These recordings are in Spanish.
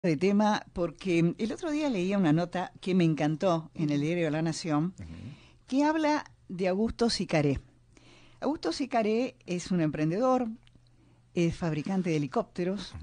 De tema porque el otro día leía una nota que me encantó en el diario La Nación que habla de Augusto Sicaré. Augusto Sicaré es un emprendedor, es fabricante de helicópteros,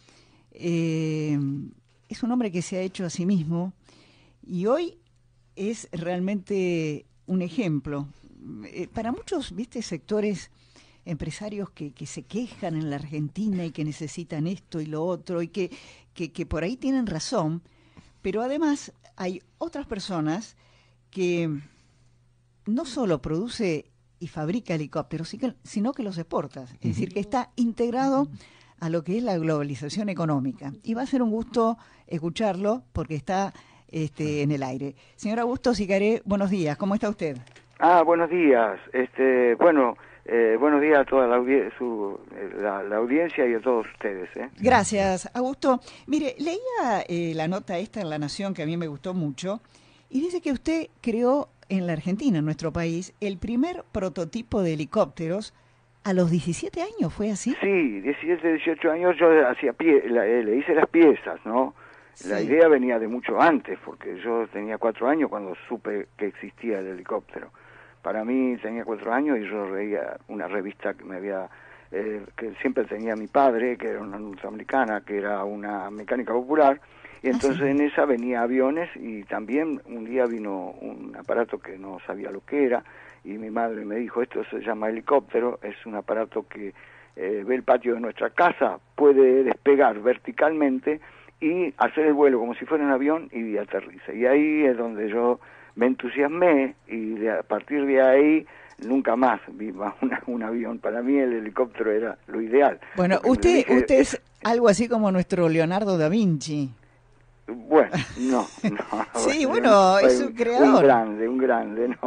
es un hombre que se ha hecho a sí mismo y hoy es realmente un ejemplo. Para muchos, viste, sectores empresarios que se quejan en la Argentina y que necesitan esto y lo otro y que por ahí tienen razón, pero además hay otras personas que no solo produce y fabrica helicópteros, sino que los exporta, es decir, que está integrado a lo que es la globalización económica. Y va a ser un gusto escucharlo porque está en el aire. Señor Augusto Sicaré, buenos días, ¿cómo está usted? Buenos días. Buenos días a toda la audiencia y a todos ustedes. Gracias, Augusto. Mire, leía la nota esta en La Nación, que a mí me gustó mucho, y dice que usted creó en la Argentina, en nuestro país, el primer prototipo de helicópteros a los 17 años, ¿fue así? Sí, 17, 18 años yo hacía le hice las piezas, ¿no? Sí. La idea venía de mucho antes, porque yo tenía 4 años cuando supe que existía el helicóptero. Para mí tenía 4 años y yo leía una revista que me había que siempre tenía mi padre, que era una norteamericana, que era una mecánica popular, y entonces en esa venía aviones y también un día vino un aparato que no sabía lo que era y mi madre me dijo, esto se llama helicóptero, es un aparato que ve el patio de nuestra casa, puede despegar verticalmente y hacer el vuelo como si fuera un avión y aterriza. Y ahí es donde yo me entusiasmé y a partir de ahí nunca más vi un avión. Para mí el helicóptero era lo ideal. Bueno, usted es algo así como nuestro Leonardo da Vinci. Bueno, no. Sí, bueno, es un creador. Un grande, no.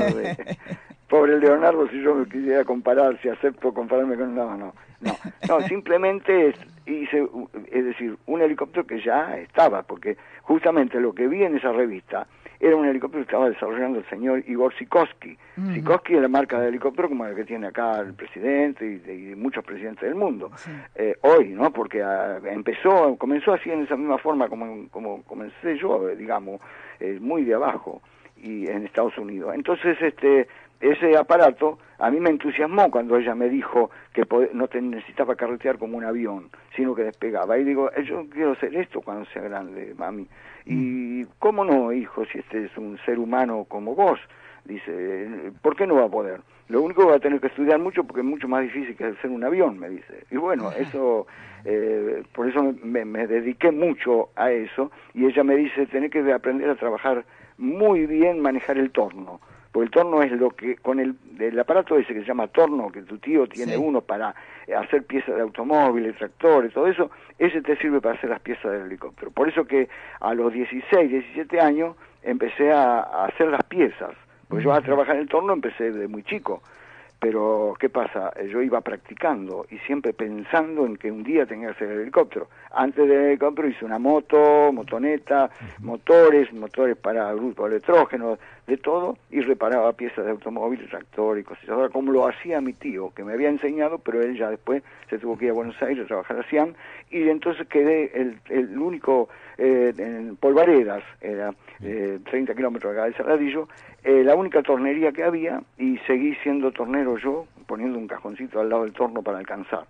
Pobre Leonardo, si yo me quisiera comparar, si acepto compararme con... No, simplemente hice, es decir, un helicóptero que ya estaba, porque justamente lo que vi en esa revista era un helicóptero que estaba desarrollando el señor Igor Sikorsky. Sikorsky es la marca de helicóptero como la que tiene acá el presidente y muchos presidentes del mundo. Sí. Hoy, ¿no? Porque comenzó así en esa misma forma como comencé yo, digamos, muy de abajo, y en Estados Unidos. Entonces, ese aparato a mí me entusiasmó cuando ella me dijo que no te necesitaba carretear como un avión, sino que despegaba. Y digo, yo quiero hacer esto cuando sea grande, mami. Y ¿cómo no, hijo, si este es un ser humano como vos? Dice, ¿por qué no va a poder? Lo único que va a tener que estudiar mucho porque es mucho más difícil que hacer un avión, me dice. Y bueno, eso, por eso me dediqué mucho a eso. Y ella me dice, tenés que aprender a trabajar muy bien, manejar el torno. Porque el torno es lo que, con el aparato ese que se llama torno, que tu tío tiene uno para hacer piezas de automóviles, tractores, todo eso, ese te sirve para hacer las piezas del helicóptero. Por eso que a los 16, 17 años empecé a hacer las piezas. Porque yo a trabajar en el torno empecé de muy chico. Pero, ¿qué pasa? Yo iba practicando y siempre pensando en que un día tenía que hacer el helicóptero. Antes del helicóptero hice una motoneta, motores para grupos electrógenos, de todo, y reparaba piezas de automóviles, tractores y cosas. Ahora, como lo hacía mi tío, que me había enseñado, pero él ya después se tuvo que ir a Buenos Aires a trabajar a Siam, y entonces quedé el único en Polvaredas, era 30 kilómetros acá de Saladillo, la única tornería que había, y seguí siendo tornero yo, poniendo un cajoncito al lado del torno para alcanzar.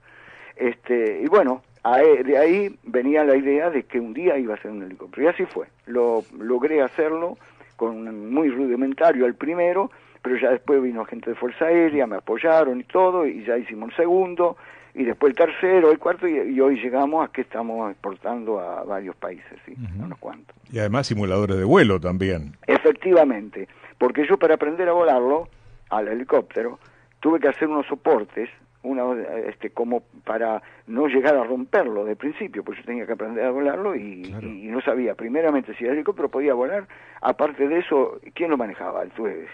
Y bueno, de ahí venía la idea de que un día iba a ser un helicóptero, y así fue. Logré hacerlo con muy rudimentario al primero, pero ya después vino gente de Fuerza Aérea, me apoyaron y todo, y ya hicimos el segundo, y después el tercero, el cuarto, y hoy llegamos a que estamos exportando a varios países, sí, unos cuantos. Y además simuladores de vuelo también. Efectivamente, porque yo para aprender a volarlo, al helicóptero, tuve que hacer unos soportes, como para no llegar a romperlo de principio, pues yo tenía que aprender a volarlo y no sabía primeramente si el helicóptero podía volar. Aparte de eso, ¿quién lo manejaba?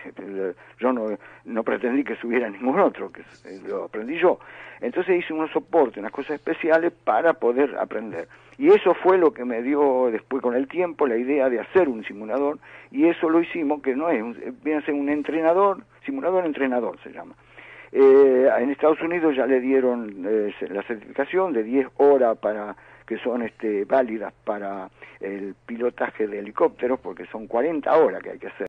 Yo no pretendí que subiera ningún otro, que lo aprendí yo. Entonces hice unos soportes, unas cosas especiales para poder aprender. Y eso fue lo que me dio después con el tiempo la idea de hacer un simulador, y eso lo hicimos, que no es, viene a ser un simulador-entrenador se llama. En Estados Unidos ya le dieron la certificación de 10 horas para que son válidas para el pilotaje de helicópteros, porque son 40 horas que hay que hacer.